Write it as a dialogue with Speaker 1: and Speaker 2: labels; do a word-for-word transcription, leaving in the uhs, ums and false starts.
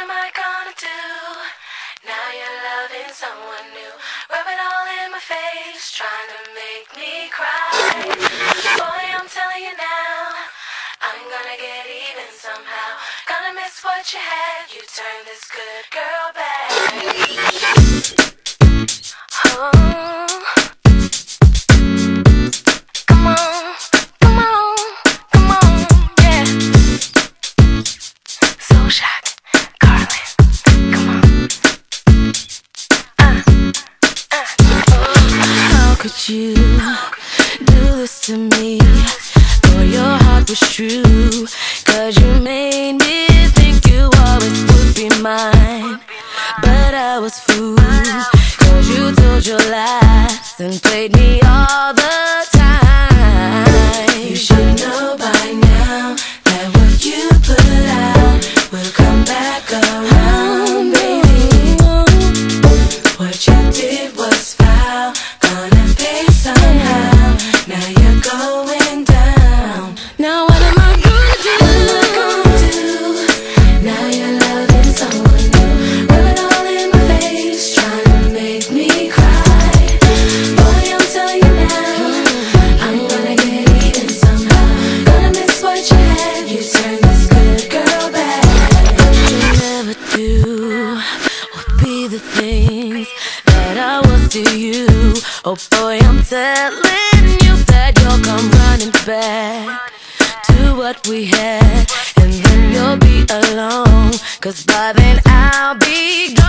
Speaker 1: am I gonna do? Now you're loving someone new. Rub it all in my face, trying to make me cry. Boy, I'm telling you now, I'm gonna get even somehow. Gonna miss what you had, you turn this good girl back. Oh, come on, come on, come on, yeah. Soulshock Karlin, come on. Uh, uh, oh. How could you do this to me? For your heart was true, 'cause you made me think you always would be mine. But I was fooled, 'cause you told your lies and played me all the time. You should know by now that what you put out will come back around, baby. What you did was foul, gonna pay somehow. Now you're going down. Now what am I gonna do? What am I gonna do? Now you're loving someone new. Rub it all in my face, trying to make me cry. Boy, I'm telling you now, I'm gonna get even somehow. Gonna miss what you had, you turn this good girl back. You never do or be the things that I was to you. Oh boy, I'm telling you that you'll come running back to what we had, and then you'll be alone, 'cause by then I'll be gone.